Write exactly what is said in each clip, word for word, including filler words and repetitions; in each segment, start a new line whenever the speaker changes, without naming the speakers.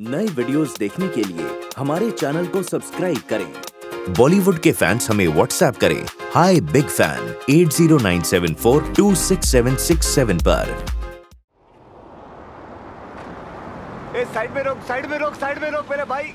नए वीडियोस देखने के लिए हमारे चैनल को सब्सक्राइब करें। बॉलीवुड के फैंस हमें व्हाट्सएप करें hi big fan at zero nine seven four two six seven six seven पर।
ए, साइड में रोक, साइड में रोक, साइड में रोक मेरे भाई।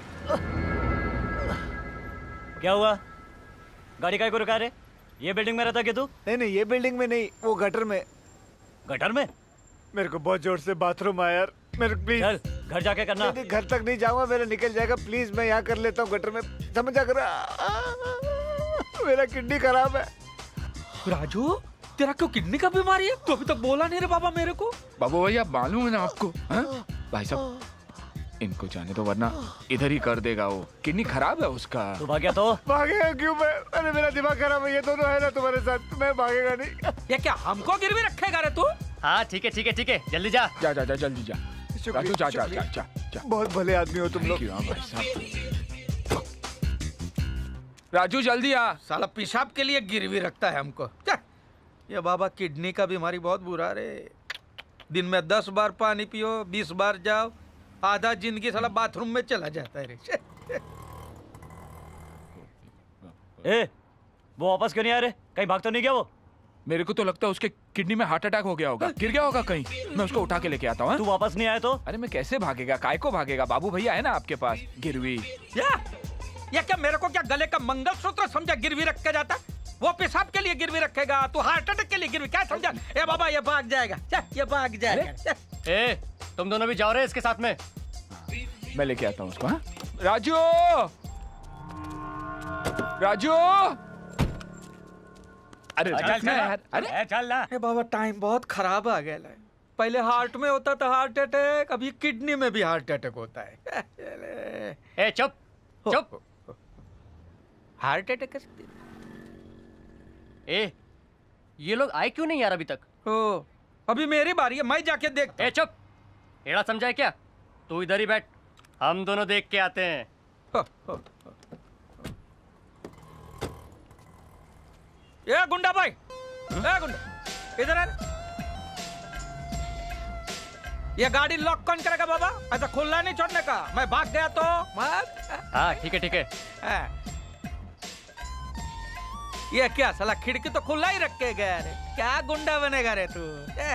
क्या हुआ? गाड़ी काहे को रुका रहे? ये बिल्डिंग में रहता क्या तू?
नहीं नहीं, ये बिल्डिंग में नहीं, वो गटर में।
गटर में?
मेरे को बहुत जोर से बाथरूम आया यार, मेरे प्लीज।
चल घर जाके करना।
नहीं, नहीं, घर तक नहीं जाऊंगा, मेरा निकल जाएगा। प्लीज मैं यहाँ कर लेता हूँ गटर में, समझा कर। मेरा किडनी खराब है।
राजू तेरा क्यों किडनी का बीमारी है? तू अभी तक बोला नहीं रे बाबा मेरे को।
बाबू भैया मालूम है ना आपको? हा? भाई साहब इनको जाने दो वरना इधर ही कर देगा वो। किडनी खराब है उसका।
तू भाग गया तो?
भागेगा क्यों मैं? अरे मेरा दिमाग खराब है, ये दोनों है ना तुम्हारे साथ, मैं भागेगा नहीं।
ये क्या हमको गिरवी रखेगा रे तू?
हाँ ठीक है ठीक है ठीक है, जल्दी जा।
जा जा जा जल्दी जा। राजू जा जा जा जा जा।
बहुत भले आदमी हो तुम लोग।
भाई साहब राजू जल्दी आ।
साला पेशाब के लिए गिरवी रखता है हमको। ये बाबा किडनी का बीमारी बहुत बुरा रे। दिन में दस बार पानी पियो, बीस बार जाओ, आधा जिंदगी साला बाथरूम में चला जाता है रे।
ए, वो वापस क्यों नहीं आ रहे? कहीं भाग तो नहीं गया वो?
मेरे को तो लगता है उसके किडनी में हार्ट अटैक हो गया होगा, गिर गया होगा कहीं। मैं उसको उठा के लेके आता हूँ।
तू वापस नहीं आया तो?
अरे मैं कैसे भागेगा? काय को भागेगा? बाबू भैया है ना आपके पास गिरवी।
या, या क्या मेरे को क्या गले का मंगलसूत्र समझा गिरवी रख के जाता? वो पेशाब के लिए गिरवी रखेगा, तू हार्ट अटैक के लिए गिरवी क्या समझा? ए बाबा ये भाग जाएगा, ये भाग जाएगा।
ए, तुम दोनों भी जाओ रहे इसके साथ में।
मैं लेके आता हूँ उसको। हाँ राजू, राजू, अरे
चल चल
यार, अरे
चल ना।
ए बाबा टाइम बहुत खराब आ गया है। पहले हार्ट में होता था हार्ट अटैक, अभी किडनी में भी हार्ट अटैक होता है।
ए चुप चुप।
Heart attack?
ए, ये लोग आए क्यों नहीं यार अभी तक?
ओ, अभी मेरी बारी है, मैं जाके देखता।
ए चुप, एड़ा समझा है क्या? तू इधर ही बैठ, हम दोनों देख के आते हैं।
हो, हो, हो। ये गुंडा भाई, ए गुंडा, इधर आ। ये गाड़ी लॉक कौन करेगा बाबा? ऐसा खुला नहीं छोड़ने का। मैं भाग गया तो मार।
हाँ ठीक है ठीक है।
हाँ। ये क्या साला खिड़की तो खुला ही रख के गया रे। क्या गुंडा बनेगा रे तू?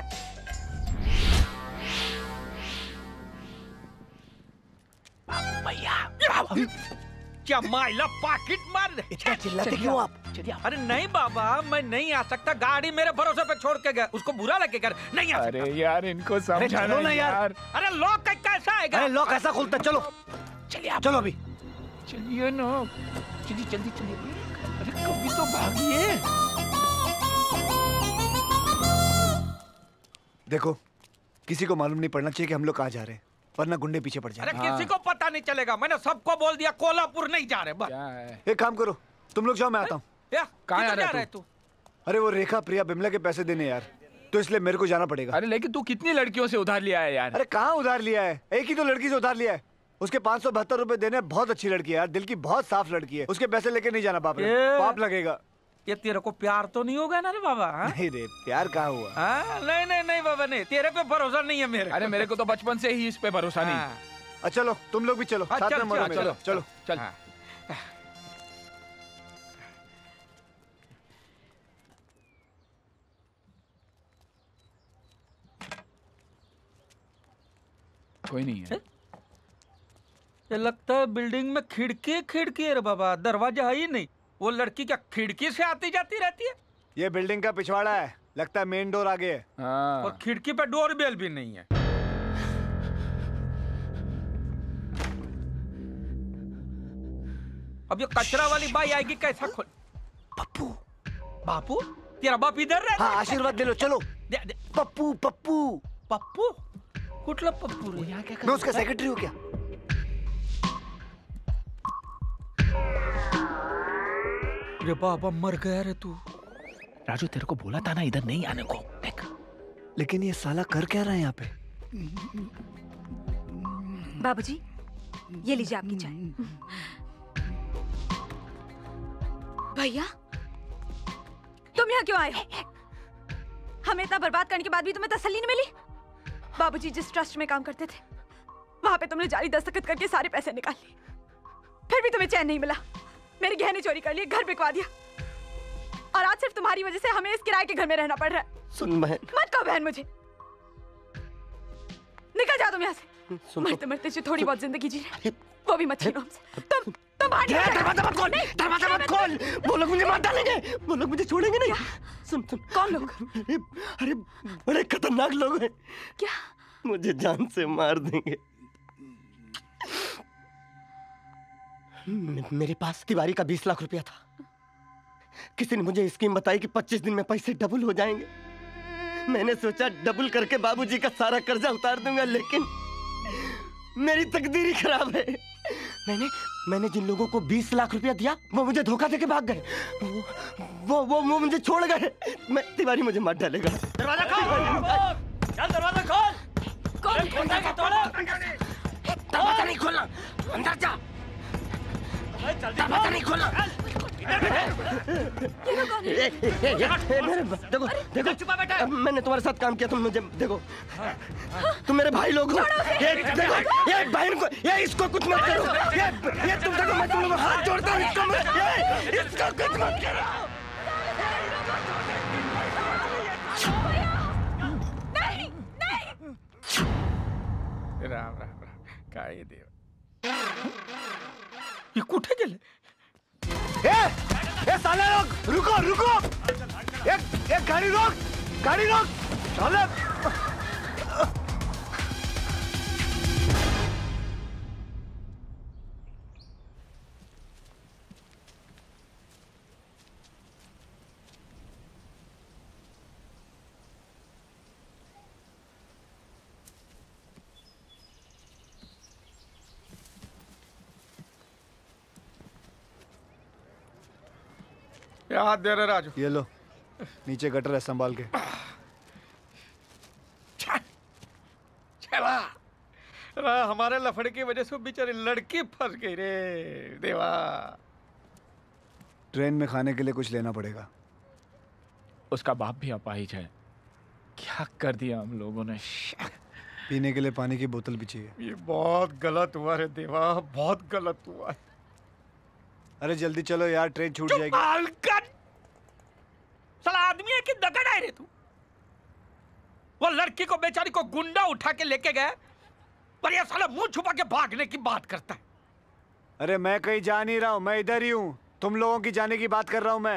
भैया क्या माइला पाकिट मार दे।
इतना चिल्लाते क्यों आप?
अरे नहीं बाबा, मैं नहीं आ सकता। गाड़ी मेरे भरोसे पे छोड़ के गया, उसको बुरा लगेगा। नहीं आ सकता।
अरे यार इनको समझाना
ना यार।
अरे लॉक कैसा आएगा?
अरे लॉक ऐसा खुलता? चलो
चलिए आप
चलो अभी
चलिए ना, चलिए जल्दी चलिए। अरे कभी तो भागिए।
देखो, किसी को मालूम नहीं पड़ना चाहिए कि हम लोग कहाँ जा रहे हैं, वरना गुंडे पीछे पड़ जाए।
अरे किसी को पता नहीं चलेगा। मैंने सबको बोल दिया कोल्हापुर नहीं जा रहे।
क्या है?
एक काम करो, तुम लोग जाओ, मैं आता हूँ।
कहाँ जा रहा है
तू?
अरे वो रेखा प्रिया बिमला के पैसे देने यार, तो इसलिए मेरे को जाना पड़ेगा।
अरे लेकिन तू कितनी लड़कियों से उधार लिया है यार?
अरे कहाँ उधार लिया है, एक ही तो लड़की से उधार लिया है। उसके पाँच सौ बहत्तर रूपए देने। बहुत अच्छी लड़की है यार, दिल की बहुत साफ लड़की है। उसके पैसे लेके नहीं जाना बाप रे, पाप लगेगा।
ये तेरे को प्यार तो नहीं होगा ना रे बाबा? हा?
नहीं रे, प्यार कहाँ हुआ?
हाँ? नहीं नहीं नहीं बाबा नहीं, तेरे पे भरोसा नहीं है मेरे।
अरे मेरे को तो बचपन से ही इस पे भरोसा नहीं।
अच्छा चलो, तुम लोग भी चलो,
हाँ,
साथ
चल,
में मरो
चल,
मेरे।
चलो
चलो
चल।
हाँ।
कोई नहीं है।
ये लगता है बिल्डिंग में खिड़की खिड़की है रे बाबा, दरवाजा है ही नहीं। वो लड़की क्या खिड़की से आती जाती रहती है?
ये बिल्डिंग का पिछवाड़ा है, लगता है मेन डोर आगे है।
हाँ।
और खिड़की पे डोर बेल भी नहीं है। अब ये कचरा वाली बाई आएगी कैसा खोल?
पप्पू,
बापू तेरा बाप इधर रहता
हाँ
है?
आशीर्वाद दे लो, चलो।
दे, दे,
पप्पू पप्पू
पप्पू कुठला पप्पू रे?
मैं उसका सेक्रेटरी हूँ क्या?
रे बाबा मर गया रे तू।
राजू तेरे को बोला था ना इधर नहीं आने को। देख
लेकिन ये साला कर क्या रहा है यहाँ पे?
बाबूजी, ये लीजिए आपकी चाय। भैया, तुम यहाँ क्यों आए? हमें इतना बर्बाद करने के बाद भी तुम्हें तसल्ली नहीं मिली? बाबूजी जिस ट्रस्ट में काम करते थे वहां पे तुमने जाली दस्तखत करके सारे पैसे निकाल लिए, फिर भी तुम्हें चैन नहीं मिला। मेरे गहने चोरी कर लिए, घर बिकवा दिया, और आज सिर्फ तुम्हारी वजह से हमें इस किराए के घर में रहना पड़ रहा है।
सुन बहन,
मत कहो बहन मुझे, निकल जाओ तुम यहाँ से।
सुन
मरते मरते जो थोड़ी बहुत जिंदगी जी रहे, वो भी मत छीनो हमसे। तुम तुम बाहर निकल।
दरवाजा मत खोल, दरवाजा मत खोल। वो लोग मुझे मार डालेंगे, वो लोग मुझे छोड़ेंगे नहीं। सुन सुन।
कौन लोग?
अरे अरे बड़े खतरनाक लोग हैं।
क्या?
मुझे जान से मार देंगे। मे- मेरे पास तिवारी का बीस लाख रुपया था। किसी ने मुझे स्कीम बताई कि पच्चीस दिन में पैसे डबल हो जाएंगे। मैंने सोचा डबल करके बाबूजी का सारा कर्जा उतार दूंगा, लेकिन मेरी तकदीर ही खराब है। मैंने मैंने जिन लोगों को बीस लाख रुपया दिया वो मुझे धोखा देके भाग गए। वो वो वो, वो मुझे छोड़ गए। मैं तिवारी मुझे मार डालेगा।
दरवाजा खोल, चल दरवाजा खोल।
कौन?
दरवाजा नहीं खोलना, अंदर जा। दरवाजा नहीं खोलना।
ये लोग कौन है?
ए, ए, ए, ए, ए, मेरे देखो देखो
छुपा बैठा है।
अब मैंने तुम्हारे साथ काम किया, तुम मुझे देखो। तुम मेरे भाई लोग हो। ये देखो, ये बहन को, ये इसको कुछ मत करो। ये ये तुम देखो, मैं तुम लोगों को हाथ जोड़ता हूँ। इसको मत, ये इसको कुछ मत करो।
नहीं नहीं।
राम राम राम, काय देव, ये कुठे गेले?
ए, ए साले लोग, रुको रुको। एक एक गाड़ी रोक, गाड़ी रोक। साले
हाथ दे रहे राजू।
ये लो, नीचे गटर है, संभाल के।
चला रा, हमारे लफड़े की वजह से बेचारी लड़की फंस गई रे देवा।
ट्रेन में खाने के लिए कुछ लेना पड़ेगा।
उसका बाप भी अपाहिज है। क्या कर दिया हम लोगों ने।
पीने के लिए पानी की बोतल भी चाहिए।
ये बहुत गलत हुआ रे देवा, बहुत गलत हुआ।
अरे जल्दी चलो यार, ट्रेन छूट जाएगी।
साला आदमी है कि दगड़ है रे तू। वो लड़की को बेचारी को गुंडा उठा के लेके गए, पर ये साला मुंह छुपा के भागने की बात करता है।
अरे मैं कहीं जा नहीं रहा हूँ, मैं इधर ही हूँ। तुम लोगों की जाने की बात कर रहा हूँ मैं।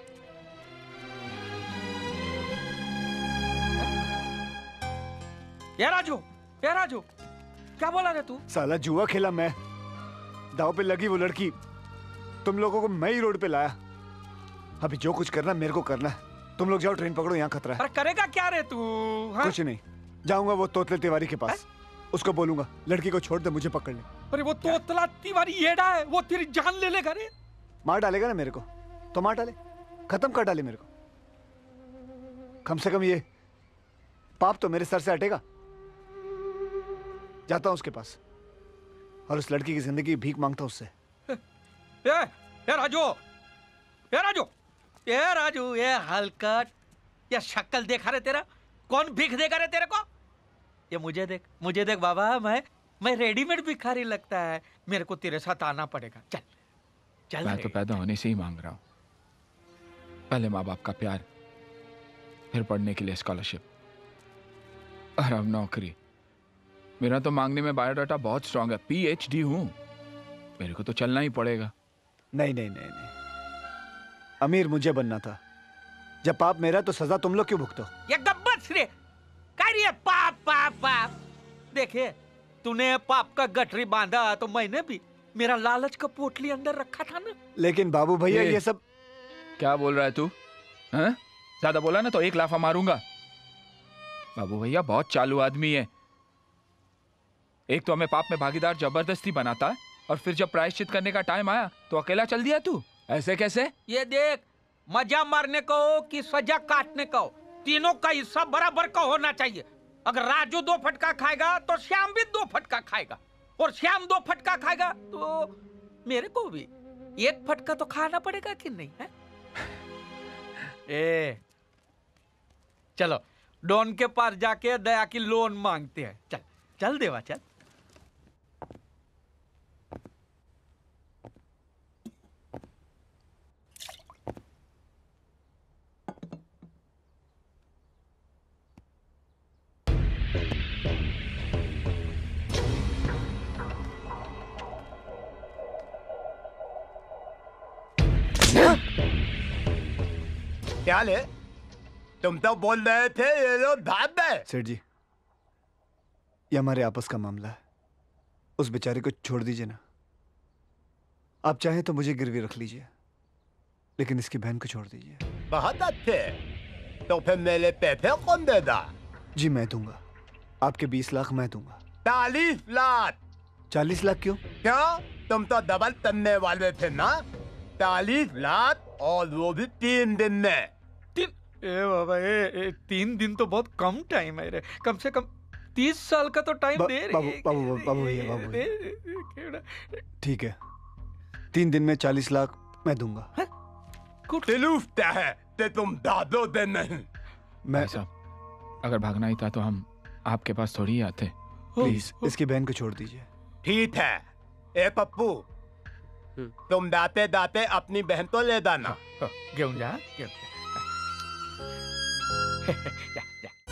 ये राजू, ये राजू, क्या बोला रे तू?
साला जुआ खेला मैं, दाव पे लगी वो लड़की। तुम लोगों को मैं ही रोड पे लाया। अभी जो कुछ करना मेरे को करना है। तुम लोग जाओ, ट्रेन पकड़ो, यहाँ खतरा है।
अरे करेगा क्या रे तू? हाँ?
कुछ नहीं, जाऊंगा वो तोतले तिवारी के पास। उसको बोलूंगा लड़की को छोड़ दे, मुझे पकड़ ले।
अरे वो तोतला तिवारी येड़ा है, वो तेरी जान ले लेगा रे।
मार डालेगा ना मेरे को, तो मार डाले, खत्म कर डाले मेरे को। कम से कम ये पाप तो मेरे सर से हटेगा। जाता हूं उसके पास और उस लड़की की जिंदगी भीख मांगता हूं उससे।
ए, ए राजू, ए राजू, ए राजू, ए हलकट, ये शक्ल देखा रे तेरा? कौन भीख देगा रे तेरे को? ये मुझे देख, मुझे देख बाबा, मैं मैं रेडीमेड भिखारी लगता है। मेरे को तेरे साथ आना पड़ेगा। चल चल।
मैं तो पैदा होने से ही मांग रहा हूँ। पहले माँ बाप का प्यार, फिर पढ़ने के लिए स्कॉलरशिप, और अब नौकरी। मेरा तो मांगने में बायोडाटा बहुत स्ट्रांग है, पीएचडी हूँ। मेरे को तो चलना ही पड़ेगा।
नहीं नहीं नहीं नहीं, अमीर मुझे बनना था। जब पाप मेरा तो सजा तुम लोग क्यों भुगतो?
ये गब्बस रे, कह रही है पाप पाप पाप। देखे, तूने पाप का गठरी बांधा तो मैंने भी मेरा लालच का पोटली अंदर रखा था ना।
लेकिन बाबू भैया
ये-
ये सब
क्या बोल रहा है तू? हैं? ज्यादा बोला ना तो एक लाफा मारूंगा। बाबू भैया बहुत चालू आदमी है। एक तो हमें पाप में भागीदार जबरदस्ती बनाता है, और फिर जब प्रायश्चित करने का टाइम आया तो अकेला चल दिया तू। ऐसे कैसे?
ये देख, मजा मारने का हो कि सजा काटने का हो, तीनों का हिस्सा बराबर का होना चाहिए। अगर राजू दो फटका खाएगा तो श्याम भी दो फटका खाएगा, और श्याम दो फटका खाएगा तो मेरे को भी एक फटका तो खाना पड़ेगा कि नहीं है? ए, चलो डॉन के पास जाके दया की लोन मांगते हैं। चल चल देवा, चल
क्या ले? तुम तो बोल रहे थे ये लोग भाग गए।
सेठ जी, ये हमारे आपस का मामला है, उस बेचारे को छोड़ दीजिए ना। आप चाहें तो मुझे गिरवी रख लीजिए, लेकिन इसकी बहन को छोड़ दीजिए।
बहुत अच्छे, तो फिर मेरे पैसे कौन देगा?
जी मैं दूंगा, आपके बीस लाख मैं दूंगा।
चालीस लाख।
चालीस लाख क्यों?
क्या तुम तो डबल करने वाले थे ना? चालीस लाख और वो भी तीन दिन में।
तीन ए बाबा ए, ए तीन दिन तो बहुत कम टाइम है रे। कम से कम तीस साल का तो टाइम दे रे।
बाबू बाबू बाबू भैया बाबू भैया ठीक है, तीन दिन में चालीस लाख मैं दूंगा।
तिलूफता है ते तुम दादो दे नहीं।
मैं
साहब, अगर भागना ही था तो हम आपके पास थोड़ी ही आते।
प्लीज इसकी बहन को छोड़ दीजिए।
ठीक है। ए पप्पू, तुम दाते दाते अपनी बहन तो ले दाना।
गेहूं जा, गेहूं जा। जा, जा।